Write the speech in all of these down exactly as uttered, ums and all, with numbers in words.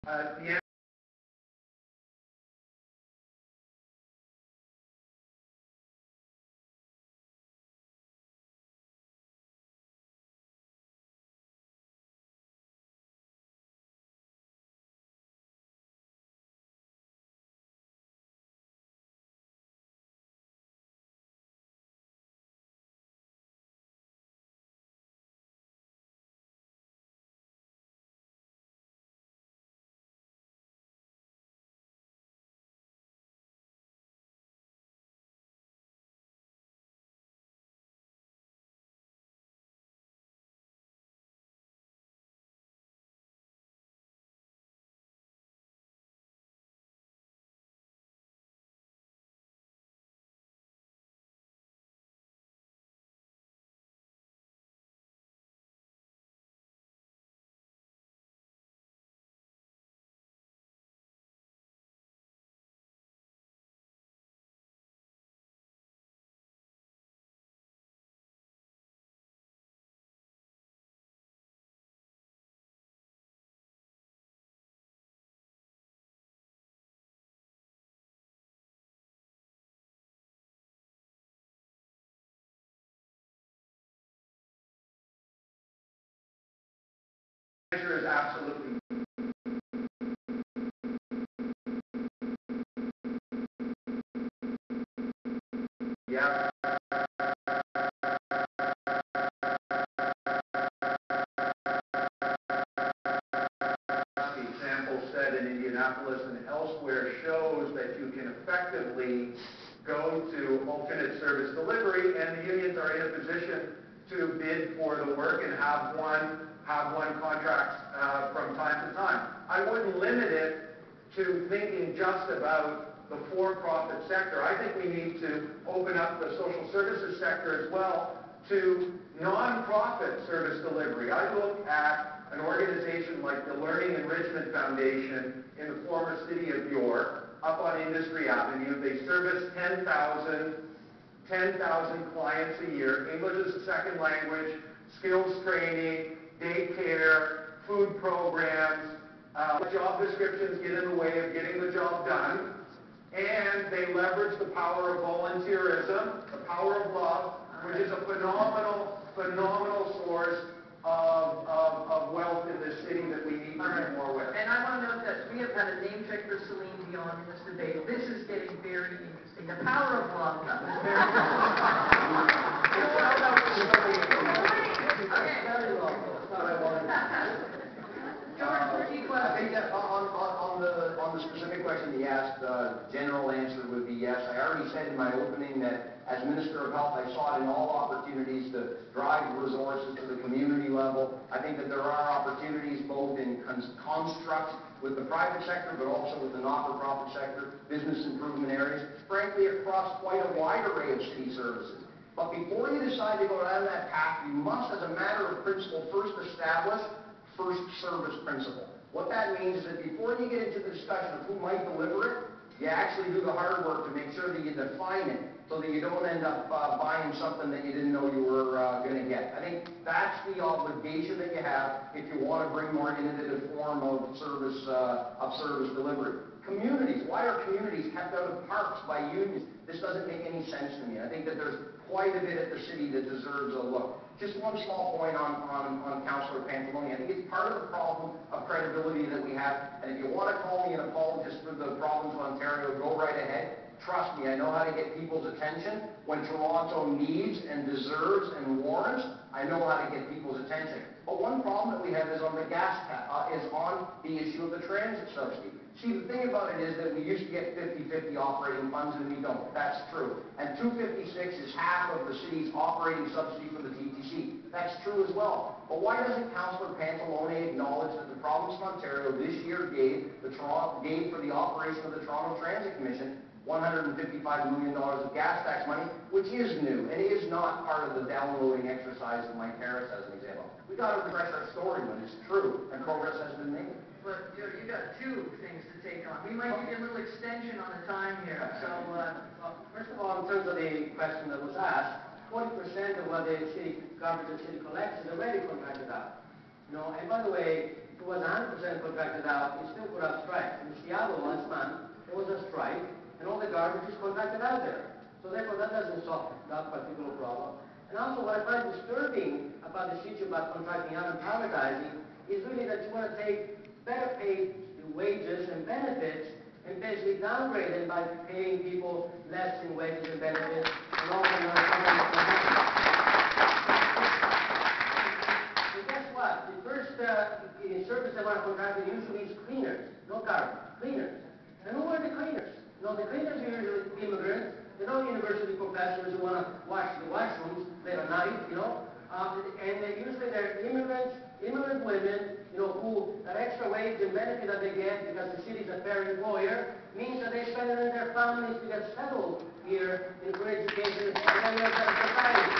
Uh, the measure is absolutely yeah. The example set in Indianapolis and elsewhere shows that you can effectively go to alternate service delivery, and the unions are in a position to bid for the work and have one have one contract uh, from time to time. I wouldn't limit it to thinking just about the for-profit sector. I think we need to open up the social services sector as well to non-profit service delivery. I look at an organization like the Learning Enrichment Foundation in the former city of York, up on Industry Avenue. They service ten thousand clients a year, English as a second language, skills training, daycare, food programs, uh, job descriptions get in the way of getting the job done, and they leverage the power of volunteerism, the power of love, which is a phenomenal, phenomenal source of, of, of wealth in this city that we need to do more with. And I want to note that we have had a name check for Celine Dion in this debate. This is getting very interesting. The power of love is very I think that on, on, on, the, on the specific question he asked, the general answer would be yes. I already said in my opening that as Minister of Health, I sought in all opportunities to drive resources to the community level. I think that there are opportunities both in constructs with the private sector, but also with the not-for-profit sector, business improvement areas, frankly across quite a wide array of city services. But before you decide to go down that path, you must, as a matter of principle, first establish first service principle. What that means is that before you get into the discussion of who might deliver it, you actually do the hard work to make sure that you define it so that you don't end up uh, buying something that you didn't know you were uh, going to get. I think that's the obligation that you have if you want to bring more innovative form of service, uh, of service delivery. Communities. Why are communities kept out of parks by unions? This doesn't make any sense to me. I think that there's quite a bit at the city that deserves a look. Just one small point on, on, on Councillor Pantalone. I think it's part of the problem of credibility that we have. And if you want to call me an apologist for the province of Ontario, go right ahead. Trust me, I know how to get people's attention. When Toronto needs and deserves and warrants, I know how to get people's attention. But one problem that we have is on the gas tax, uh, is on the issue of the transit subsidy. See, the thing about it is that we used to get fifty fifty operating funds and we don't. That's true. And two fifty-six is half of the city's operating subsidy for the T T C. That's true as well. But why doesn't Councillor Pantalone acknowledge that the province of Ontario this year gave the Toronto gave for the operation of the Toronto Transit Commission one hundred fifty-five million dollars of gas tax money, which is new and is not part of the downloading exercise of Mike Harris as an example. We got to refresh our story when it's true and progress has been made. But you, you got two things to take on. We might give you a little extension on the time here. So, uh, well, first of all, in terms of the question that was asked, forty percent of what the city garbage the city collects is already contracted out. You know, and by the way, it was one hundred percent contracted out, you still could have strikes. In Seattle last month, there was a strike, and all the garbage is contracted out there. So therefore, that doesn't solve that particular problem. And also, what I find disturbing about this issue about contracting out and privatizing is really that you want to take better paid wages and benefits and basically downgrade them by paying people less in wages and benefits and also another company. And guess what? The first uh, in service they want to contract usually is cleaners, no garbage, cleaners. And who are the cleaners? No, the cleaners are usually immigrants. They're not university professors who want to wash the washrooms late at night, you know. Uh, and they, usually they're immigrants, immigrant women, you know, who that extra wage and benefit that they get because the city's a fair employer means that they spend it on their families to get settled here in for education and then you're in society.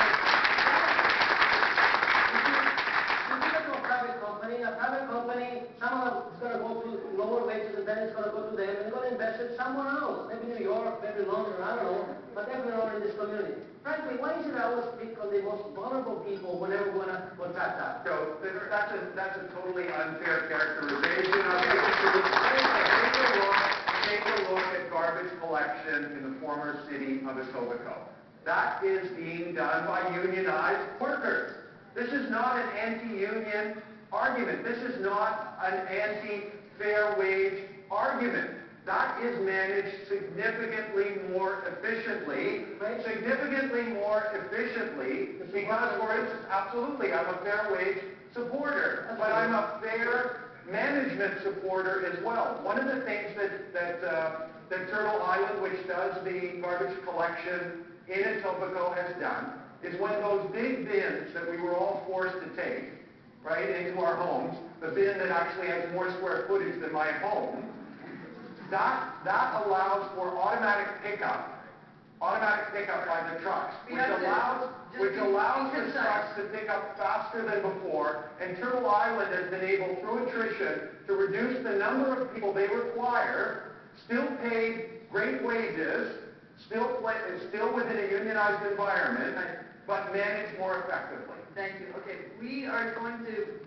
If you go to a private company, a private company, someone is going to go to lower wages and then it's going to go to them and they're going to invest it somewhere else, maybe New York, maybe London, I don't know, but definitely not in this community. Frankly, why is it I always pick on the most vulnerable people whenever we're going to contract out? So that's a, that's a totally unfair characterization of the issue. Take a look, take a look at garbage collection in the former city of Etobicoke. That is being done by unionized workers. This is not an anti-union argument. This is not an anti-fair wage argument. That is managed significantly more efficiently, significantly more efficiently, because, for instance, absolutely, I'm a fair wage supporter, but I'm a fair management supporter as well. One of the things that, that, uh, that Turtle Island, which does the garbage collection in Etobicoke, has done, is when those big bins that we were all forced to take, right, into our homes, the bin that actually has more square footage than my home, That, that allows for automatic pickup, automatic pickup by the trucks, which allows, which allows the trucks to pick up faster than before, and Turtle Island has been able, through attrition, to reduce the number of people they require, still paid great wages, still, play, still within a unionized environment, but managed more effectively. Thank you. Okay, we are going to